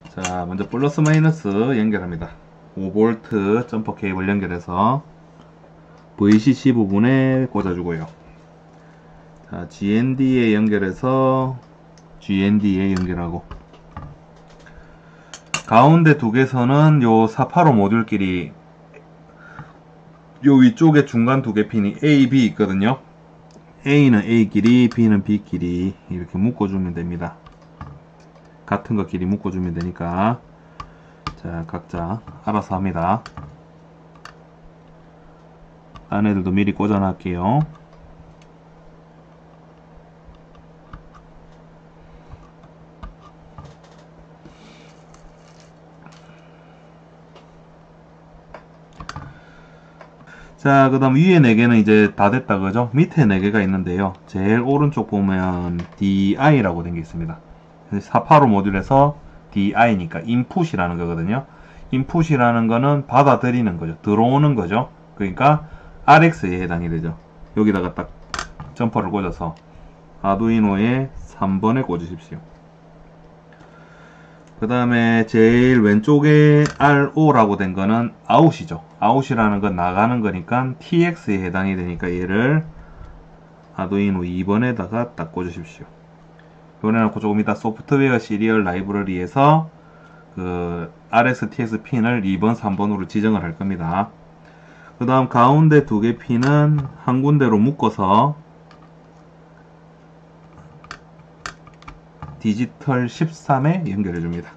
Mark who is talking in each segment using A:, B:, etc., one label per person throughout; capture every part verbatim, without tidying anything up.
A: 자, 먼저 플러스 마이너스 연결합니다. 오 볼트 점퍼 케이블 연결해서 브이씨씨 부분에 꽂아주고요. 자, 지엔디에 연결해서 지엔디에 연결하고, 가운데 두 개선은 요 사파로 모듈끼리 요 위쪽에 중간 두 개 핀이 A, B 있거든요. A는 A끼리, B는 B끼리 이렇게 묶어주면 됩니다. 같은 것끼리 묶어주면 되니까. 자, 각자 알아서 합니다. 딴 애들도 미리 꽂아놨게요. 자, 그 다음 위에 네 개는 이제 다 됐다, 그죠? 밑에 네 개가 있는데요. 제일 오른쪽 보면 디아이라고 된 게 있습니다. 사파로 모듈에서 디아이니까 인풋이라는 거거든요. 인풋이라는 거는 받아들이는 거죠. 들어오는 거죠. 그러니까 알엑스에 해당이 되죠. 여기다가 딱 점퍼를 꽂아서 아두이노에 삼 번에 꽂으십시오. 그 다음에 제일 왼쪽에 알오라고 된 거는 아웃이죠. 아웃이라는 건 나가는 거니까 티엑스에 해당이 되니까 얘를 아두이노 이 번에다가 딱 꽂으십시오. 요래놓고 조금 이따 소프트웨어 시리얼 라이브러리에서 그 알엑스티엑스 핀을 이 번, 삼 번으로 지정을 할 겁니다. 그 다음 가운데 두 개 핀은 한 군데로 묶어서 디지털 십삼에 연결해 줍니다.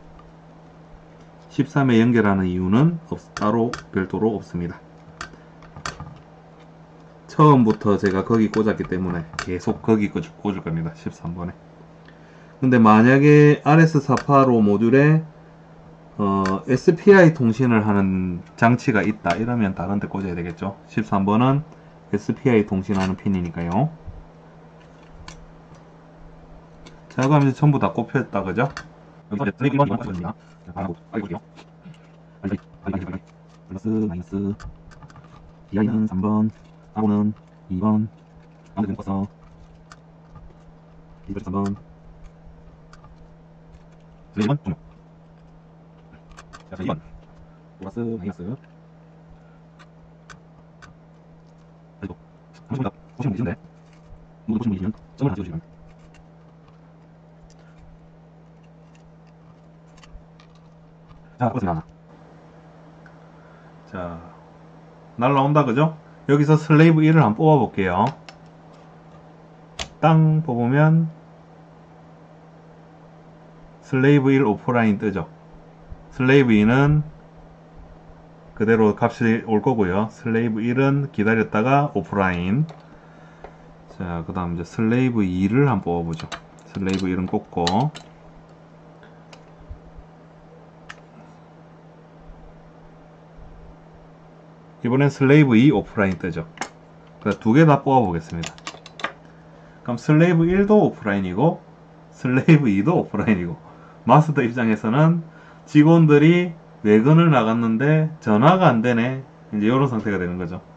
A: 십삼에 연결하는 이유는 없, 따로 별도로 없습니다. 처음부터 제가 거기 꽂았기 때문에 계속 거기 꽂을 겁니다. 십삼 번에. 근데 만약에 알에스 사파로 모듈에 어, 에스피아이 통신을 하는 장치가 있다 이러면 다른 데 꽂아야 되겠죠. 십삼 번은 에스피아이 통신하는 핀이니까요. 자, 그럼 이제 전부 다 꼽혔다, 그죠? 여기서 이제 일 번, 이 번 꽂습니다. 자, 바로 알고볼게요. 플러스, 마이너스, 디아이는 삼 번, 아오는 이 번, 가운데 묶어서 디지털 삼 번, 일 번, 종료. 자, 이 번, 플러스, 마이너스. 아이고, 한 번씩 보시면 되시는데, 모두 보시면 되시면 점을 다 찍어주시면. 자, 그렇습니다. 자, 날라온다, 그죠? 여기서 슬레이브 일을 한번 뽑아 볼게요. 땅 뽑으면 슬레이브 일 오프라인 뜨죠. 슬레이브 이는 그대로 값이 올 거고요. 슬레이브 일은 기다렸다가 오프라인. 자, 그 다음 이제 슬레이브 이를 한번 뽑아보죠. 슬레이브 일은 꽂고, 이번엔 슬레이브 이 오프라인 뜨죠. 두 개 다 뽑아 보겠습니다. 그럼 슬레이브 일도 오프라인이고 슬레이브 이도 오프라인이고, 마스터 입장에서는 직원들이 외근을 나갔는데 전화가 안 되네, 이제 이런 상태가 되는 거죠.